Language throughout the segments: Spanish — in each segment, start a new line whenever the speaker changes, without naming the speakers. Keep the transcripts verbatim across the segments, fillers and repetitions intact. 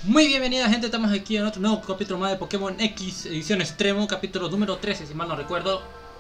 Muy bienvenida gente, estamos aquí en otro nuevo capítulo más de Pokémon X Edición Extremo, capítulo número trece si mal no recuerdo.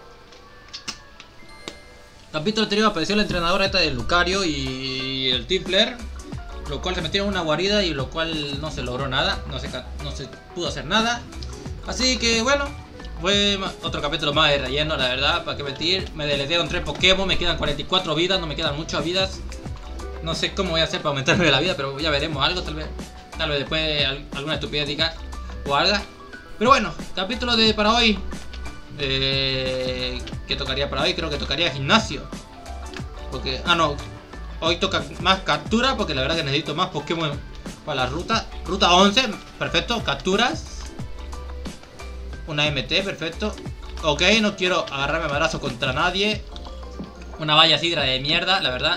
Capítulo anterior apareció la entrenadora esta de Lucario y el Team Flare, lo cual se metieron en una guarida y lo cual no se logró nada, no se, no se pudo hacer nada. Así que bueno, fue otro capítulo más de relleno, la verdad, para qué mentir. Me deletearon tres Pokémon, me quedan cuarenta y cuatro vidas, no me quedan muchas vidas. No sé cómo voy a hacer para aumentarme la vida, pero ya veremos algo tal vez. Tal vez después alguna estupidez diga o algo. Pero bueno, capítulo de para hoy. Eh, ¿Qué tocaría para hoy? Creo que tocaría gimnasio. Porque, ah no, hoy toca más captura porque la verdad que necesito más Pokémon para la ruta. Ruta once, perfecto, capturas. Una M T, perfecto. Ok, no quiero agarrarme a madrazo contra nadie. Una valla sidra de mierda, la verdad.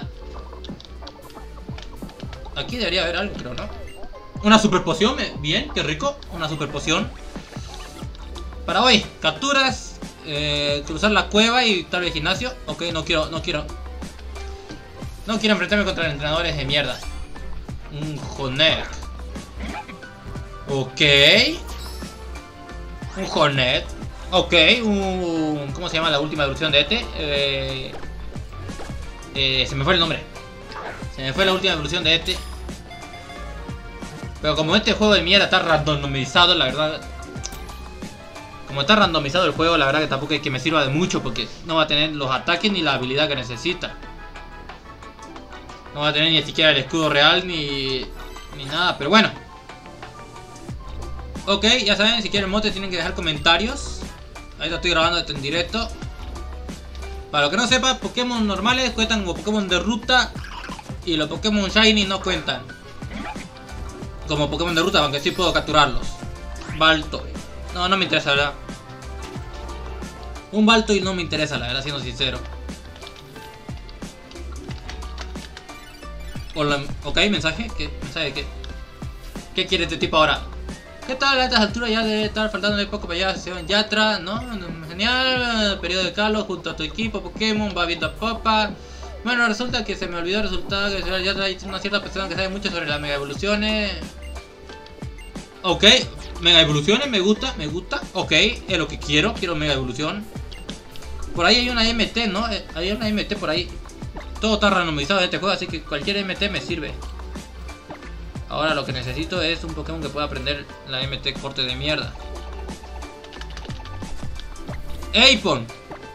Aquí debería haber algo, creo, ¿no? Una super poción, bien, qué rico. Una super poción. Para hoy, capturas, eh, cruzar la cueva y tal vez gimnasio. Ok, no quiero, no quiero No quiero enfrentarme contra entrenadores de mierda. Un Hornet. Ok. Un Hornet. Ok, un... ¿cómo se llama la última evolución de este? Eh, eh, se me fue el nombre. Se me fue la última evolución de este. Pero como este juego de mierda está randomizado, la verdad. Como está randomizado el juego, la verdad que tampoco es que me sirva de mucho. Porque no va a tener los ataques ni la habilidad que necesita. No va a tener ni siquiera el escudo real ni, ni nada, pero bueno. Ok, ya saben, si quieren motes tienen que dejar comentarios. Ahí lo estoy grabando en directo. Para lo que no sepa, Pokémon normales cuentan como Pokémon de ruta. Y los Pokémon Shiny no cuentan como Pokémon de ruta, aunque sí puedo capturarlos. Baltoy. No, no me interesa, la verdad. Un Baltoy no me interesa, la verdad, siendo sincero. Hola, ok, mensaje. ¿Qué? ¿Mensaje de qué? ¿Qué quiere este tipo ahora? ¿Qué tal? A estas alturas ya debe estar faltando poco para allá. Se van Yatra, ¿no? Genial. Periodo de Carlos junto a tu equipo Pokémon. Va viendo a Popa. Bueno, resulta que se me olvidó el resultado. Que ya hay una cierta persona que sabe mucho sobre las mega evoluciones. Ok, mega evoluciones, me gusta, me gusta. Ok, es lo que quiero, quiero mega evolución. Por ahí hay una M T, ¿no? Hay una M T por ahí. Todo está randomizado en este juego, así que cualquier M T me sirve. Ahora lo que necesito es un Pokémon que pueda aprender la M T corte de mierda. Aipon.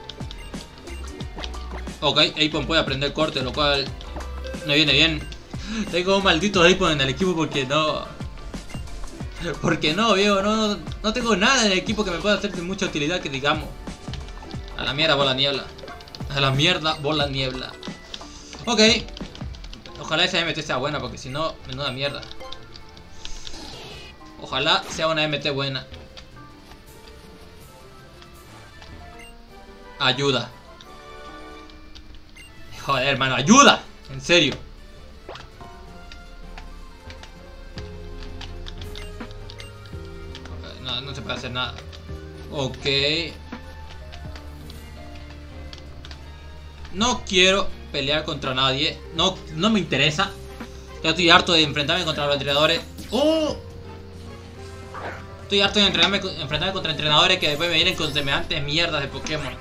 Ok, Aipon puede aprender corte, lo cual me viene bien. Tengo un maldito Aipon en el equipo porque no... Porque no, viejo, no, no tengo nada en el equipo que me pueda hacer de mucha utilidad que digamos. A la mierda, bola niebla. A la mierda, bola niebla. Ok. Ojalá esa M T sea buena porque si no, menuda mierda. Ojalá sea una M T buena. Ayuda. Joder, hermano, ayuda. En serio. No, no se puede hacer nada. Ok. No quiero pelear contra nadie. No, no me interesa. Ya estoy harto de enfrentarme contra los entrenadores. ¡Oh! Estoy harto de entrenarme, enfrentarme contra entrenadores que después me vienen con semejantes mierdas de Pokémon.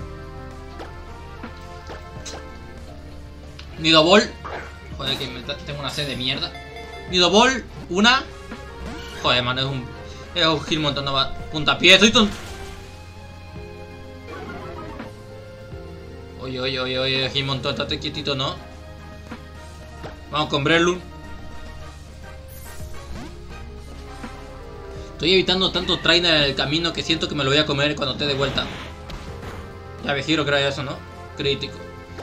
Nidoball. Joder, que me tengo una sed de mierda. Nidoball, una. Joder, mano, es un... Es un Hitmontón, no va. Puntapié, soy tonto. Oye, oye, oye, oye, Hitmontón, estate quietito, ¿no? Vamos con Breloom. Estoy evitando tanto trainer en el camino que siento que me lo voy a comer cuando esté de vuelta. Ya me giro, creo eso, ¿no? Crítico.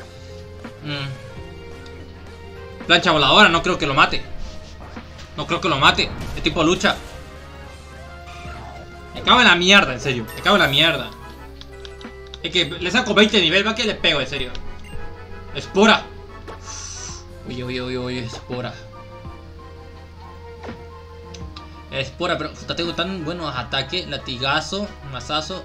Mm. Plancha voladora, no creo que lo mate. No creo que lo mate. Es tipo lucha. Me cago en la mierda, en serio. Me cago en la mierda. Es que le saco veinte de nivel, va que le pego, en serio. Espora. Uy, uy, uy, uy, espora. Espora, pero puta, tengo tan buenos ataques. Latigazo, mazazo.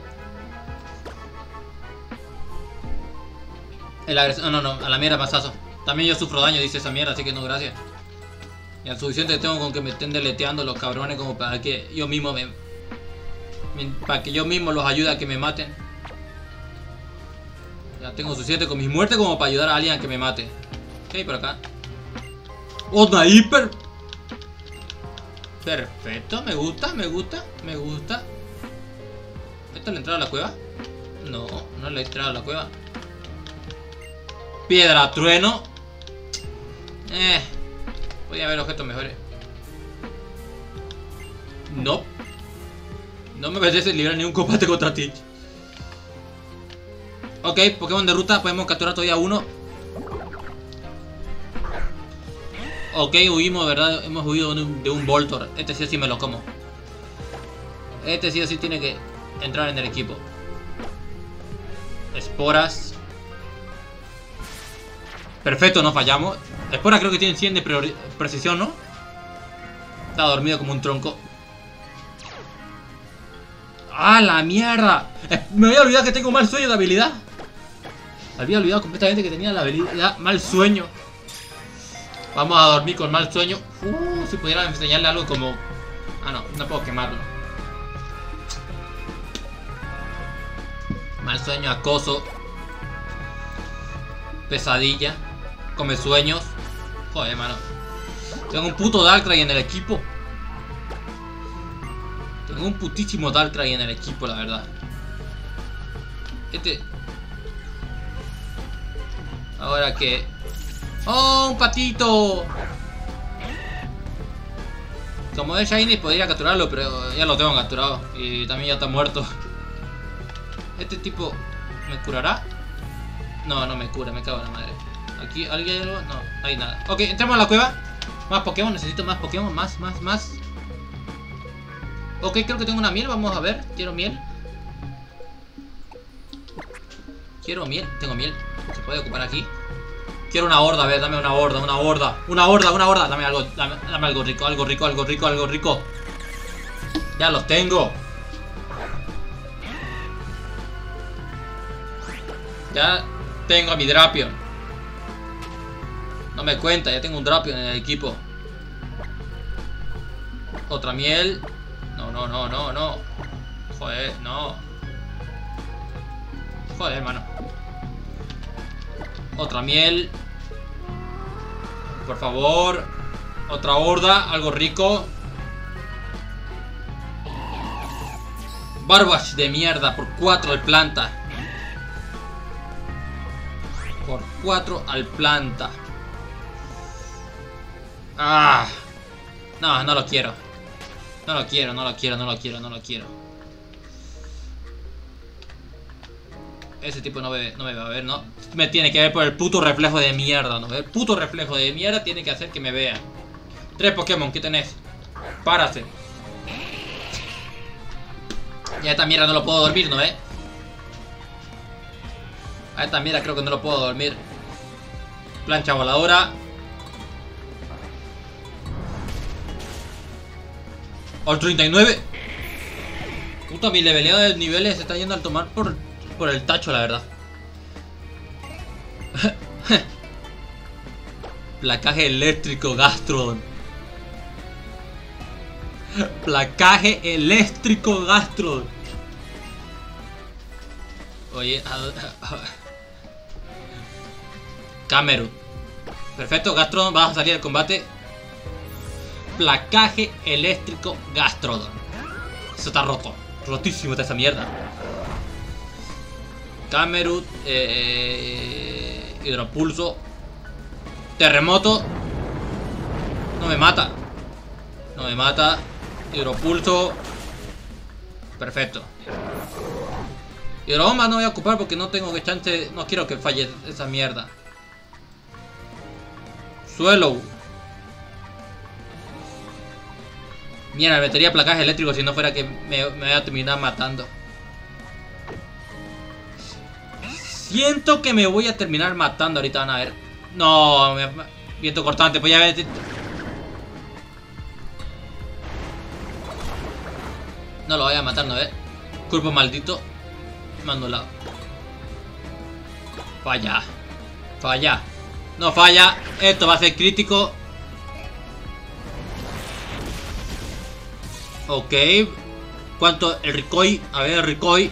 El agresor. No, no, no, a la mierda, mazazo. También yo sufro daño, dice esa mierda, así que no, gracias. Ya suficiente que tengo con que me estén deleteando los cabrones como para que yo mismo me... me para que yo mismo los ayude a que me maten. Ya tengo suficiente con mis muertes como para ayudar a alguien a que me mate. Ok, por acá. ¡Oh, sniper! Perfecto, me gusta, me gusta, me gusta. ¿Esta es la entrada a la cueva? No, no es la entrada a la cueva. Piedra, trueno. Eh, voy a ver objetos mejores. No. No me apetece librar ningún combate contra ti. Ok, Pokémon de ruta, podemos capturar todavía uno. Ok, huimos, ¿verdad? Hemos huido de un, de un Voltor. Este sí o sí me lo como. Este sí o sí tiene que entrar en el equipo. Esporas. Perfecto, no fallamos. Esporas creo que tienen cien de precisión, ¿no? Está dormido como un tronco. ¡Ah, la mierda! Me había olvidado que tengo mal sueño de habilidad. Había olvidado completamente que tenía la habilidad mal sueño. Vamos a dormir con mal sueño. Uh, si pudiera enseñarle algo como... Ah, no, no puedo quemarlo. Mal sueño, acoso. Pesadilla. Come sueños. Joder, mano. Tengo un puto Darkrai en el equipo. Tengo un putísimo Darkrai en el equipo, la verdad. Este... Ahora que... ¡Oh, un patito! Como es Shiny podría capturarlo, pero ya lo tengo capturado. Y también ya está muerto. ¿Este tipo me curará? No, no me cura, me cago en la madre. ¿Aquí alguien hay algo? No, no hay nada. Ok, entramos a la cueva. Más Pokémon, necesito más Pokémon, más, más, más. Ok, creo que tengo una miel, vamos a ver. Quiero miel. Quiero miel, tengo miel. Se puede ocupar aquí. Quiero una horda, a ver, dame una horda, una horda. Una horda, una horda, dame algo, dame, dame algo rico, algo rico, algo rico, algo rico. Ya los tengo. Ya tengo a mi Drapion. No me cuenta, ya tengo un Drapion en el equipo. Otra miel. No, no, no, no, no. Joder, no. Joder, hermano. Otra miel. Por favor. Otra horda, algo rico. Barbash de mierda, por cuatro al planta. Por cuatro al planta. Ah. No, no lo quiero. No lo quiero, no lo quiero, no lo quiero, no lo quiero. Ese tipo no me, no me va a ver, ¿no? Me tiene que ver por el puto reflejo de mierda, ¿no? El puto reflejo de mierda tiene que hacer que me vea. Tres Pokémon, ¿qué tenés? Párate. Ya esta mierda no lo puedo dormir, ¿no, eh? A esta mierda creo que no lo puedo dormir. Plancha voladora. Al treinta y nueve. Puta, mi leveleado de niveles se está yendo al tomar por, por el tacho, la verdad. Placaje eléctrico, Gastrodon. Placaje eléctrico, Gastrodon. Oye, a, a, a. Camerun. Perfecto, Gastrodon, vas a salir al combate. Placaje eléctrico, Gastrodon. Eso está roto. Rotísimo está esa mierda. Camerun. Eh, hidropulso. Terremoto. No me mata. No me mata. Hidropulso. Perfecto. Hidrobomba no voy a ocupar porque no tengo que chance. No quiero que falle esa mierda. Suelo. Mierda, me metería placaje eléctrico si no fuera que me, me voy a terminar matando. Siento que me voy a terminar matando ahorita, van a ver. No, me, viento cortante, pues ya ver. No lo voy a matar, ¿no ves? Cuerpo maldito. Mando lado. Falla. Falla. No falla. Esto va a ser crítico. Ok. ¿Cuánto? El Ricoi. A ver, el Ricoi.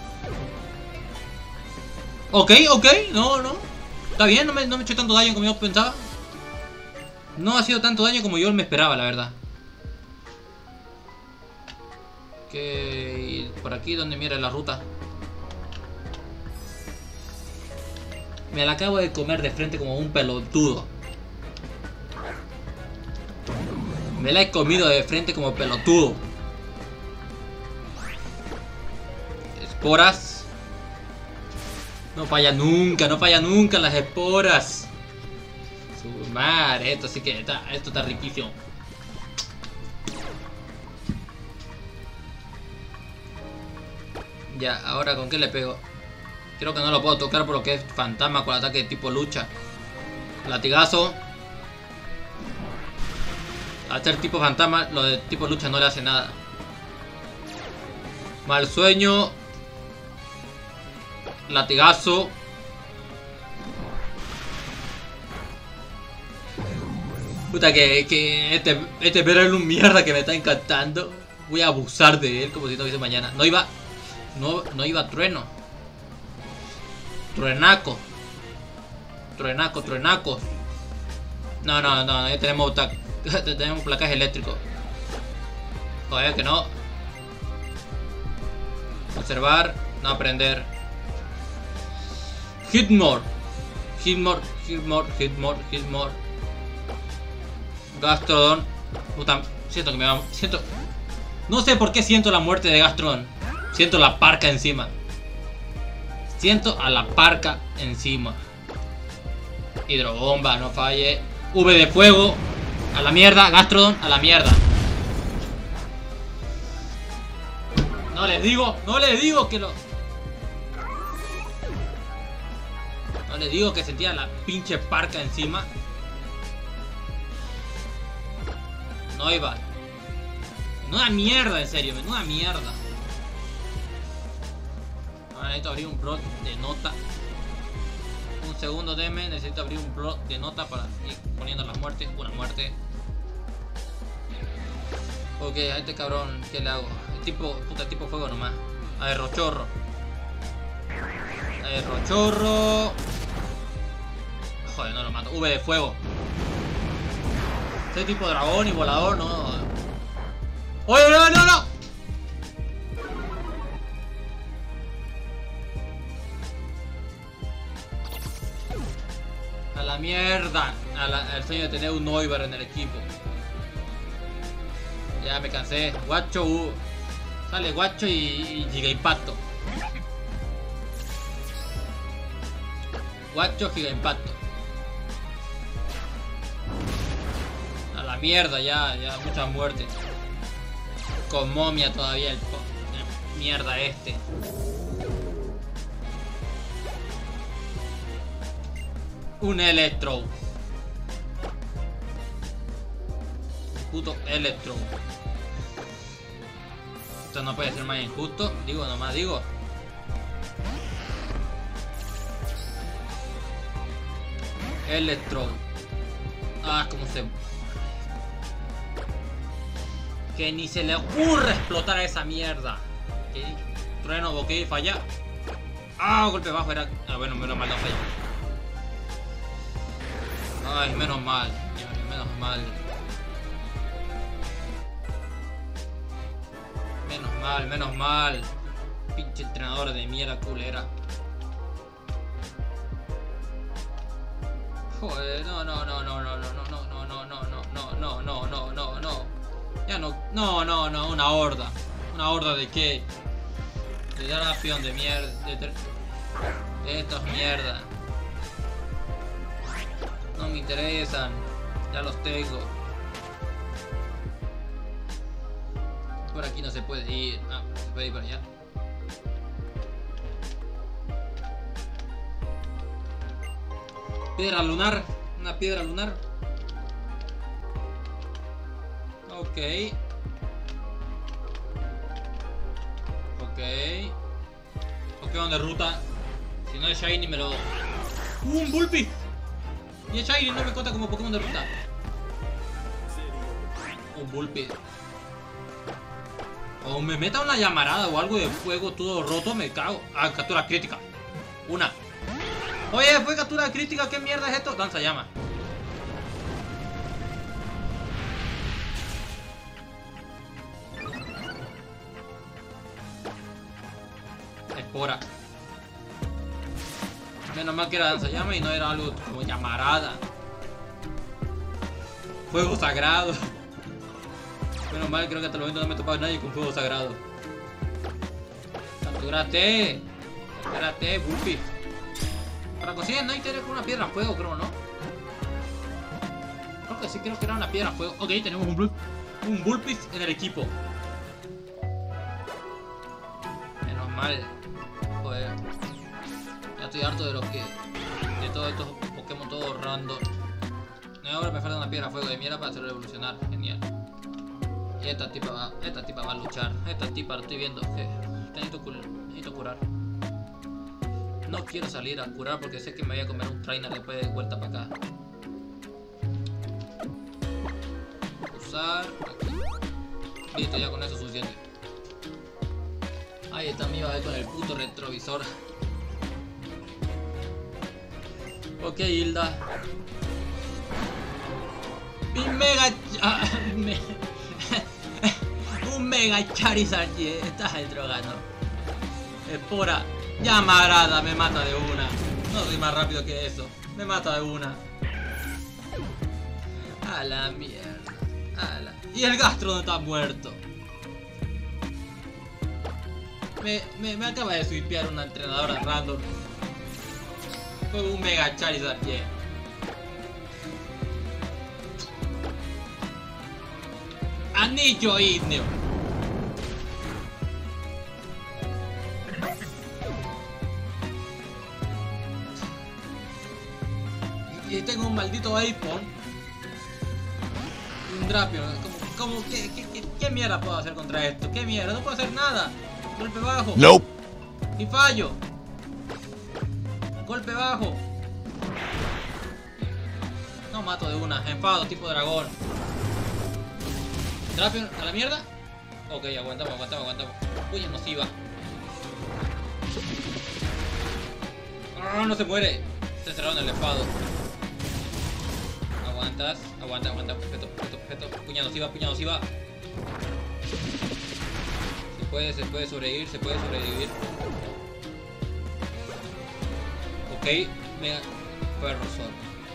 Ok, ok. No, no. Está bien, no me, no me he hecho tanto daño como yo pensaba. No ha sido tanto daño como yo me esperaba, la verdad. Ok. Por aquí donde mira la ruta. Me la acabo de comer de frente como un pelotudo. Me la he comido de frente como pelotudo. Esporas. No falla nunca, no falla nunca las esporas. Su madre, esto sí que está, esto está riquísimo. Ya, ahora ¿con qué le pego? Creo que no lo puedo tocar por lo que es fantasma con ataque de tipo lucha. Latigazo. Al ser tipo fantasma, lo de tipo lucha no le hace nada. Mal sueño. Latigazo. Puta que, que este, este perro es un mierda que me está encantando. Voy a abusar de él como si no hubiese mañana. No iba. No, no iba trueno. Truenaco. Truenaco, truenaco. No, no, no, ya tenemos, tenemos placaje eléctrico. Joder, que no. Observar, no aprender. Hitmore. Hitmore, Hitmore, Hitmore, Hitmore. Gastrodon. Puta, siento que me va. Siento. No sé por qué siento la muerte de Gastrodon. Siento la parca encima. Siento a la parca encima. Hidrobomba, no falle. V de fuego. A la mierda, Gastrodon, a la mierda. No les digo, no les digo que lo. No les digo que sentía la pinche parca encima. No iba. Menuda mierda, en serio, menuda mierda. Ahora necesito abrir un blog de nota. Un segundo, deme. Necesito abrir un blog de nota para ir poniendo las muertes. Una muerte. Ok, a este cabrón, ¿qué le hago? El tipo, puta, tipo fuego nomás. Aerrochorro. Aerrochorro. Joder, no lo mato. V de fuego. Este tipo dragón y volador, no. ¡Oye, no, no, no! A la mierda. A la, al sueño de tener un Noibar en el equipo. Ya me cansé. Guacho. Uh. Sale Guacho y, y Giga Impacto. Guacho, Giga Impacto. A la mierda, ya, ya, mucha muerte. Con momia todavía el, el mierda este. Un Electro. Puto Electro. Esto no puede ser más injusto. Digo, nomás digo. Electro. Ah, como se... Que ni se le ocurre explotar a esa mierda. ¿Qué? Trueno, boquete, falla. Ah, golpe bajo era... Ah, bueno, menos mal no falla. Ay, menos mal. Menos mal. Menos mal, menos mal. Pinche entrenador de mierda culera. Joder, no, no, no, no, no, no, no, no, no, no, no, no, no, no, no, no, no. Ya no, no, no, no, una horda. ¿Una horda de qué? De Drapion, de mierda. De, de estos mierda. No me interesan. Ya los tengo. Por aquí no se puede ir. Ah, se puede ir por allá. Piedra lunar. Una piedra lunar. Ok. Ok. Pokémon de ruta. Si no es Shiny me lo... ¡Uh, un Bulpi! Y es Shiny, no me cuenta como Pokémon de ruta. Un Bulpi. O me meta una llamarada o algo de fuego todo roto, me cago. Ah, captura crítica. Una. Oye, fue captura crítica, ¿qué mierda es esto? Danza llama. Espora. Menos mal que era danza llama y no era algo como llamarada. Fuego sagrado. Menos mal, creo que hasta el momento no me he topado nadie con fuego sagrado. Captúrate. Captúrate, Bullpix. Para conseguir no hay que tener una piedra a fuego, creo, ¿no? Creo que sí, creo que era una piedra a fuego. Ok, tenemos un, Bull un Bullpix en el equipo. Menos mal. Joder. Ya estoy harto de los que... de todos estos Pokémon todos random. Ahora me falta una piedra a fuego de mierda para hacerlo evolucionar. Genial. Y esta tipa va, esta tipa va a luchar. Esta tipa lo estoy viendo. Que necesito, necesito curar. No quiero salir a curar porque sé que me voy a comer un trainer después de vuelta para acá. Usar aquí. Listo, ya con eso es suficiente. Ahí está mi bebé con el puto retrovisor. Ok, Hilda. Mi mega... Ah, me... un mega Charizard, estás drogando. Espora, llamarada, me mata de una. No soy más rápido que eso, me mata de una. A la mierda. A la... Y el Gastro no está muerto. Me, me, me acaba de swipear una entrenadora random. Con un mega Charizard, yeah. Anillo ígneo. Y tengo un maldito Aipon. Un Drapion. ¿Cómo, cómo, qué, qué, qué, ¿Qué mierda puedo hacer contra esto? ¿Qué mierda? No puedo hacer nada. Golpe bajo.
Nope.
Y fallo. Golpe bajo. No mato de una. Enfado tipo dragón. Drapion a la mierda. Ok, aguantamos, aguantamos, aguantamos. Uy, nos iba. Ah, no se muere. Se cerraron el enfado. Aguantas, aguanta, aguanta. Perfecto, perfecto, perfecto. Puña nos iba, puña nos iba. Se puede, se puede sobrevivir, se puede sobrevivir. Ok, mega Ferrosaur.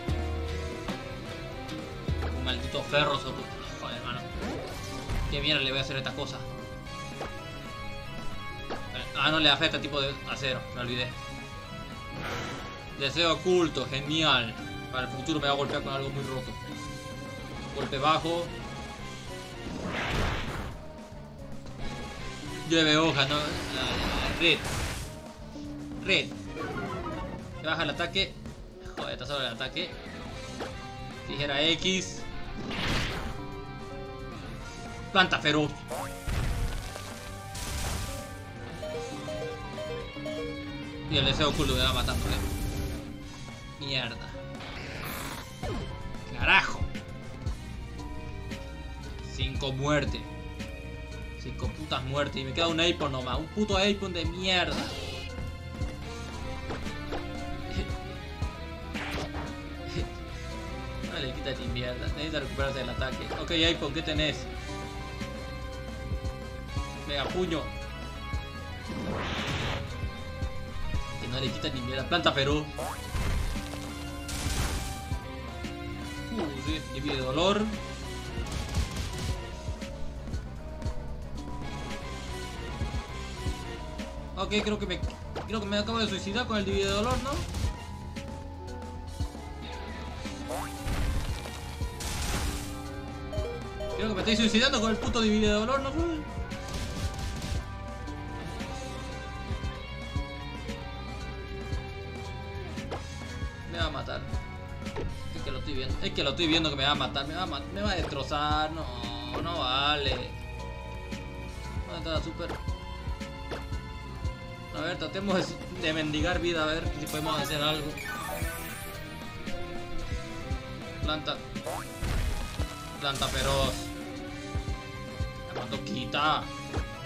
Un maldito Ferrosaur. Joder, hermano. ¿Qué mierda le voy a hacer a esta cosa? Ah, no le afecta tipo de acero, me olvidé. Deseo oculto, genial. Para el futuro me va a golpear con algo muy roto. Golpe bajo. Llueve hoja, no. Red. Red. Se baja el ataque. Joder, está solo el ataque. Tijera X. Planta feroz. Y el deseo oculto me va matando. Mierda. Carajo. Cinco muertes. Cinco putas muertes. Y me queda un Aipon nomás. Un puto Aipon de mierda. No le quita ni mierda. Necesita recuperarse del ataque. Ok, Aipon, ¿qué tenés? Mega puño. Que no le quita ni mierda. Planta feroz. Uh, sí, divide dolor. Ok, creo que me creo que me acabo de suicidar con el divide dolor, ¿no? Creo que me estoy suicidando con el puto divide dolor, ¿no? Me va a matar. Es que lo estoy viendo. Es que lo estoy viendo que me va a matar. Me va a, ma me va a destrozar. No, no vale. ¿Dónde está la super? A ver, tratemos de mendigar vida. A ver si podemos hacer algo. Planta. Planta feroz. ¿Cuánto quita?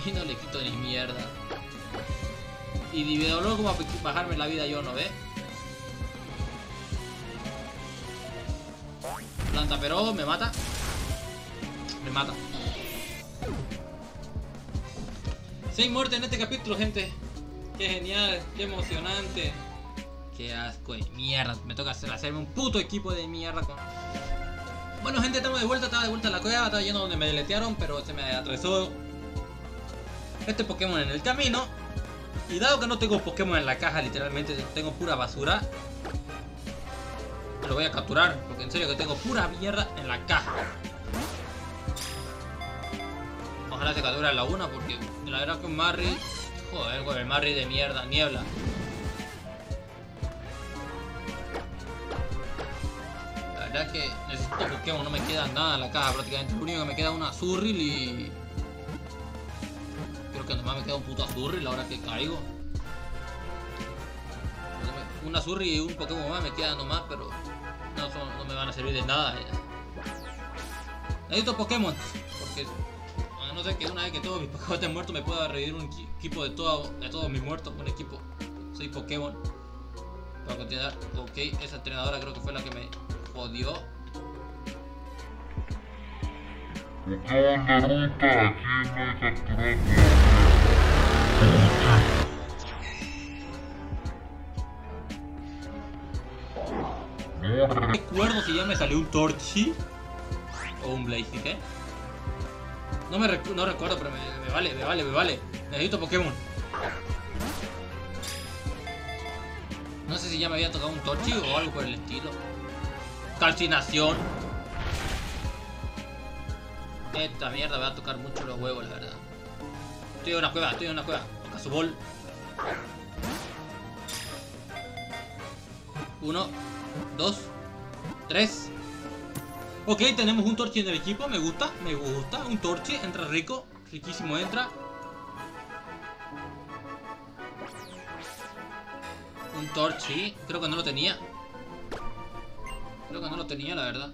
Y no le quito ni mierda. Y luego va a bajarme la vida yo, ¿no ve? Planta pero me mata. Me mata. Seis muertes en este capítulo, gente. Qué genial, qué emocionante. Qué asco de mierda. Me toca hacer, hacerme un puto equipo de mierda con... Bueno, gente, estamos de vuelta. Estaba de vuelta a la cueva. Estaba yendo donde me deletearon, pero se me atravesó este Pokémon en el camino. Y dado que no tengo Pokémon en la caja, literalmente tengo pura basura, lo voy a capturar, porque en serio que tengo pura mierda en la caja. Ojalá se capture la una, porque la verdad que un Marry... Joder, con el Marry de mierda, niebla. La verdad que necesito Pokémon, no me queda nada en la caja prácticamente. Lo único que me queda es una Azurill y... Creo que nomás me queda un puto Azurill ahora que caigo. Una Azurill y un Pokémon más me quedan nomás, pero no, son, no me van a servir de nada. Necesito Pokémon, porque a no ser que una vez que todos mis Pokémon estén muertos me pueda revivir un equipo de, todo, de todos mis muertos. Un equipo, soy Pokémon. Para continuar, ok, esa entrenadora creo que fue la que me jodió.
Pokémon de ruta, aquí no hay capturando.
No recuerdo si ya me salió un Torchi o un Blaziken, ¿eh? No me recu no recuerdo, pero me, me vale, me vale, me vale. Necesito Pokémon. No sé si ya me había tocado un Torchi o algo por el estilo. Calcinación. Esta mierda me va a tocar mucho los huevos, la verdad. Estoy en una cueva, estoy en una cueva. Ocazubol. Uno, dos, tres. Ok, tenemos un Torchi en el equipo. Me gusta, me gusta. Un Torchi, entra rico. Riquísimo entra. Un Torchi. Creo que no lo tenía. Creo que no lo tenía, la verdad.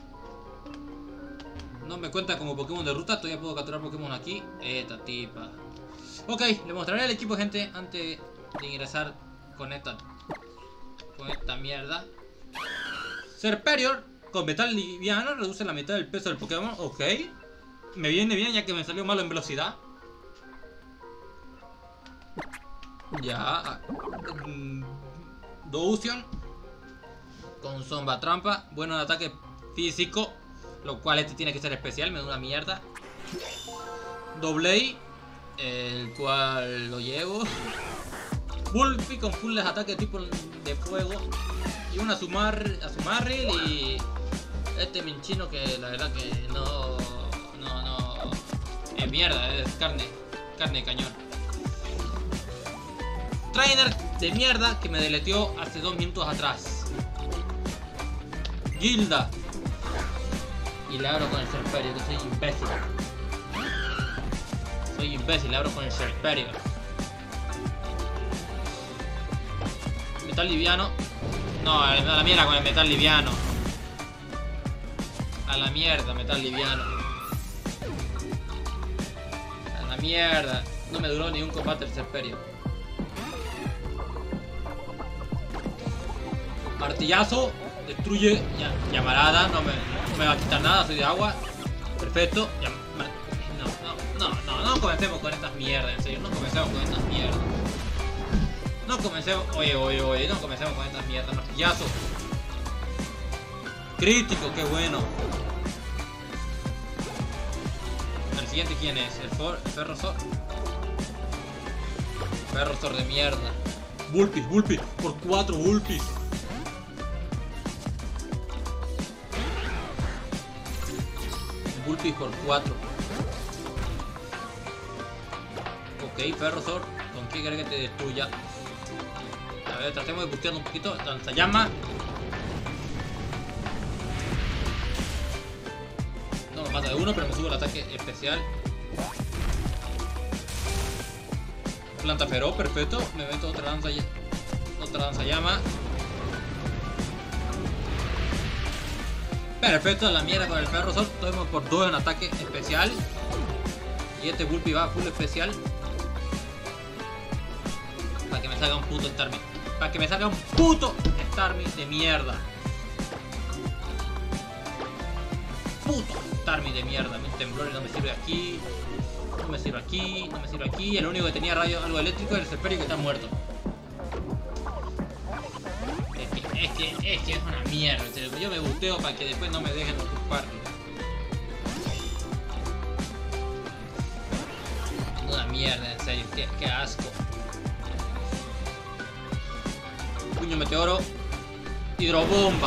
No me cuenta como Pokémon de ruta. Todavía puedo capturar Pokémon aquí. Esta tipa. Ok, le mostraré el equipo, gente, antes de ingresar con esta Con esta mierda. Serperior con metal liviano. Reduce la mitad del peso del Pokémon. Ok. Me viene bien ya que me salió malo en velocidad. Ya. mm, Doution con Zomba Trampa. Bueno, en ataque físico, lo cual este tiene que ser especial, me da una mierda. Dobley, el cual lo llevo. Bulky con full ataque tipo de fuego. Y una Azumarill y este Minchino que la verdad que no... No, no... Es mierda, es carne. Carne de cañón. Trainer de mierda que me deleteó hace dos minutos atrás. Gilda. Y le abro con el Serperior, que soy imbécil. Soy imbécil, le abro con el Serperior. Metal liviano. No, a la mierda con el metal liviano. A la mierda, metal liviano. A la mierda. No me duró ni un combate el Serperior. Martillazo. Destruye. Ya, llamarada. No me, no me va a quitar nada. Soy de agua. Perfecto. Ya, no, no, no, no, no comencemos con estas mierdas. En serio, no comencemos con estas mierdas. No comencemos. Oye, oye, oye. No comencemos con estas mierdas. Martillazo. Crítico, qué bueno. El siguiente, ¿quién es? El, for, el Ferrozor. Ferrozor de mierda. Bulpis, Bulpis. Por cuatro Bulpis. Bulpis por cuatro. Ok, Ferrozor. ¿Con qué querés que te destruya? A ver, tratemos de bustear un poquito. Lanzallamas. No me mata de uno, pero me subo el ataque especial. Planta feroz, perfecto. Me meto otra lanza Otra lanzallama. Perfecto, la mierda con el Ferrozor. Tomemos por dos en ataque especial. Y este Bulpi va full especial. Para que me salga un puto Starmie. Para que me salga un puto Starmie de mierda. Puto Starmie de mierda. Mi temblor no me sirve aquí. No me sirve aquí. No me sirve aquí. El único que tenía rayo, algo eléctrico es el Serperior, que está muerto. Es que, es que, es que es una mierda. Yo me busteo para que después no me dejen ocuparlo. Una mierda, en serio. Qué, qué asco. Puño meteoro. Hidrobomba.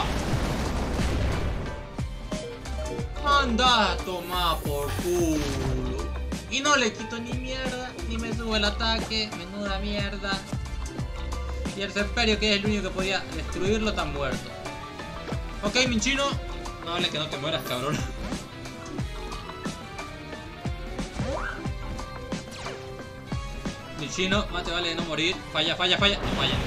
Anda a tomar por culo. Y no le quito ni mierda. Ni me sube el ataque. Menuda mierda. Y el Serperior, que es el único que podía destruirlo, está muerto. Ok, Minchino. No vale que no te mueras, cabrón. Minchino, más te vale no morir. Falla, falla, falla. No falla.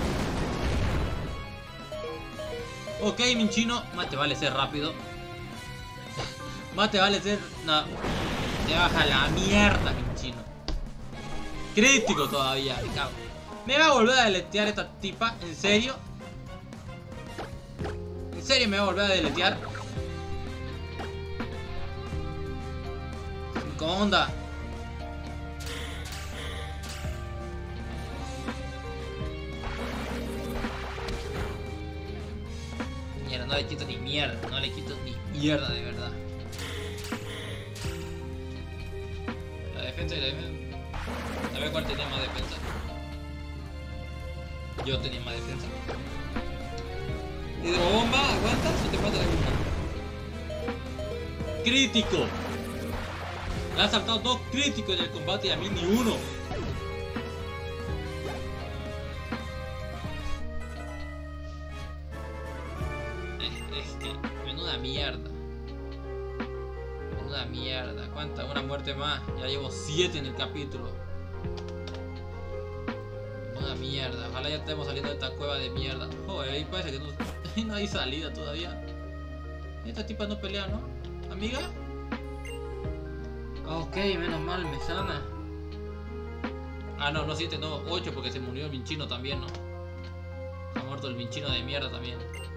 Ok, Minchino, más te vale ser rápido. Más te vale ser... No. Te baja la mierda, Minchino. Crítico todavía, me cago. Me va a volver a deletear esta tipa, ¿en serio? ¿En serio me va a volver a deletear? ¿Cómo onda? Mierda, no le quito ni mierda, no le quito ni mierda de verdad. La defensa y la defensa. A ver cuál tenía más defensa. Yo tenía más defensa. Hidrobomba, aguanta, si te mata alguna. Crítico. Le han saltado dos críticos en el combate y a mí ni uno. Es, es que, menuda mierda. Menuda mierda. ¿Cuánta? Una muerte más. Ya llevo siete en el capítulo. Una mierda, ojalá ya estemos saliendo de esta cueva de mierda. Joder, ahí parece que no, no hay salida todavía. Esta tipa no pelea, ¿no? ¿Amiga? Ok, menos mal, me sana. Ah, no, no siete, no, ocho porque se murió el Minchino también, ¿no? Se ha muerto el Minchino de mierda también.